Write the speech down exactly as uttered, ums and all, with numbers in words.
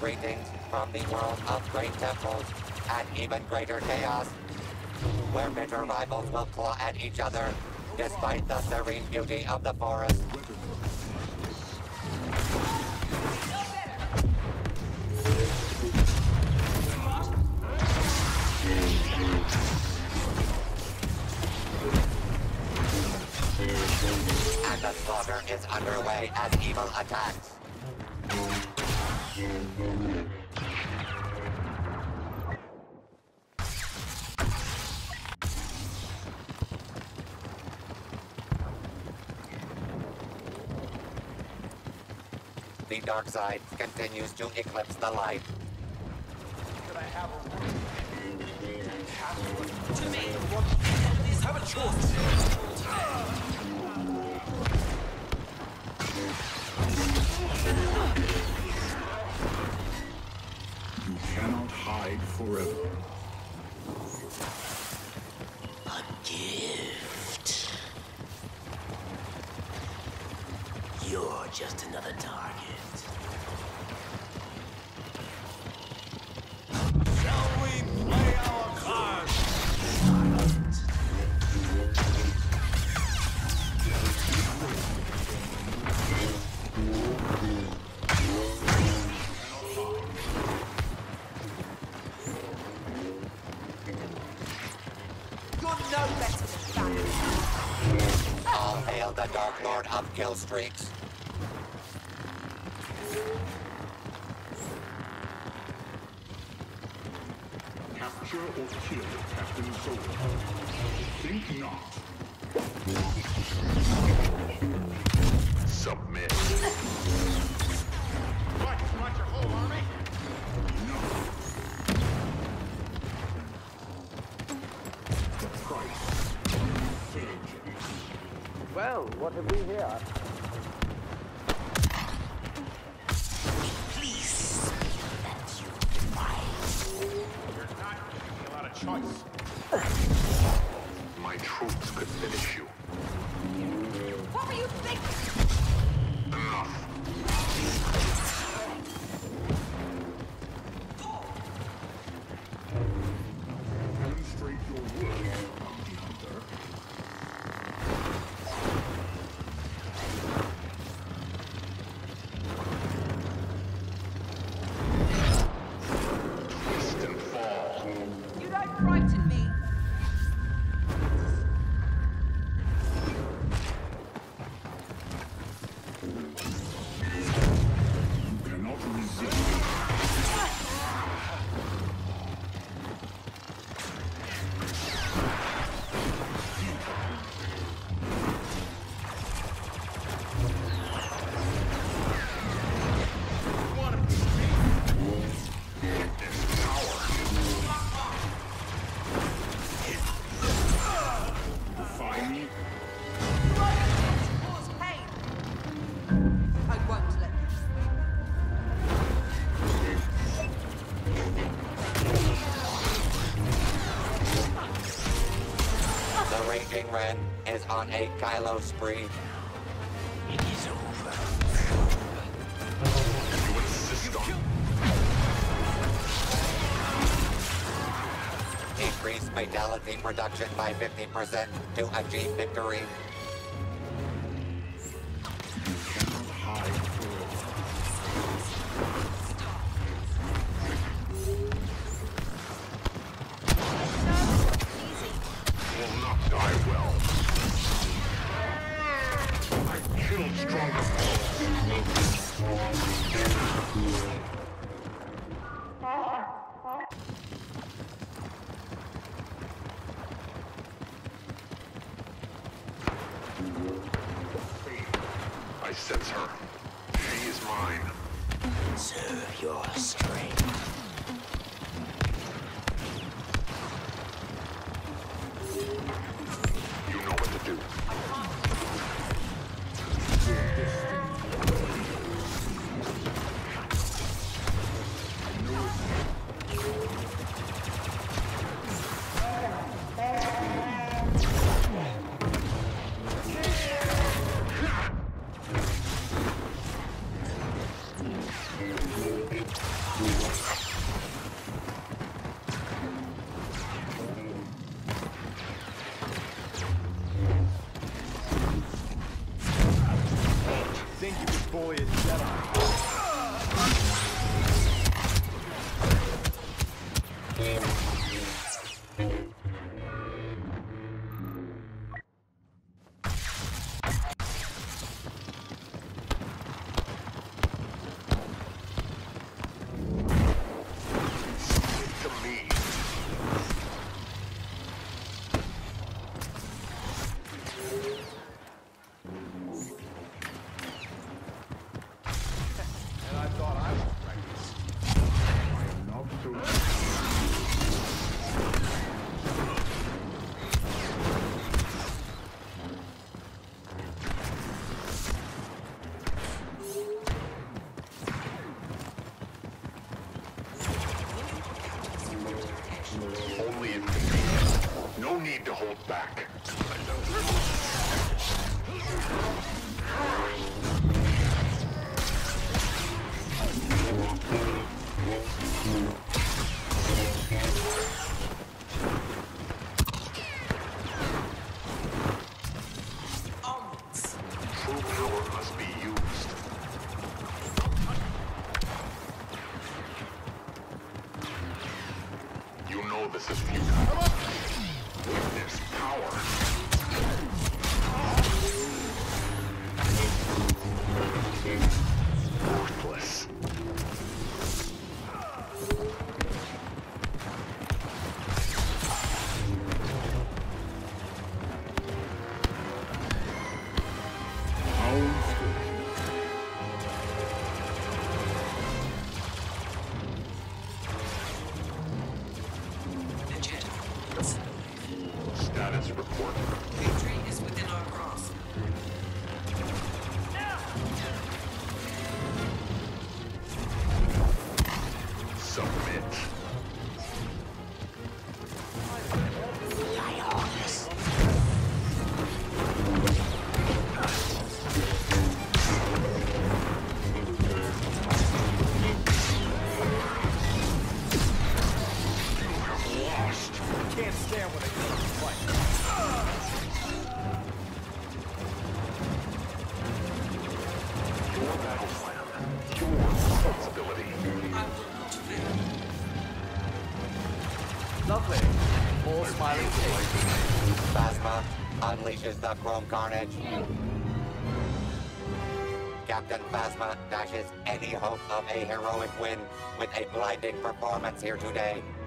Greetings from the world of great temples and even greater chaos, where bitter rivals will claw at each other despite the serene beauty of the forest. And the slaughter is underway as evil attacks. The dark side continues to eclipse the light. Could I have a word? To me, please have a choice. You cannot hide forever. A gift. You're just another target. Shall we play our cards? No better than that. All hail the Dark Lord of Kill Streaks. Capture or kill Captain Zola. Think not. Submit. What? You want your whole army? No. The price. Vengeance. Well, what have we here? Please, that you demise. You're not giving me a lot of choice. My troops could finish you. What were you thinking? Enough. Demonstrate your worth, bounty hunter. Twist and fall. You don't frighten me. You cannot resist. You want to beat me? This power. Defy me. Cause pain. I won't let you. The Raging Ren is on a Kylo spree. It is over. You insist on Increase fatality reduction by fifty percent to achieve victory. You cannot hide forever. Will not die well. I killed stronger I sense her. She is mine. Serve your strength. You know what to do. True power must be used. You know this is futile. Witness power. Worthless. Legit. Status report. Victory is within our grasp. Submit. Lost. Can't stand when they come to fight. Your battle plan. Your responsibility. I will not fail. Lovely. More smiling faces. Phasma unleashes the Chrome Carnage. Captain Phasma dashes any hope of a heroic win with a blinding performance here today.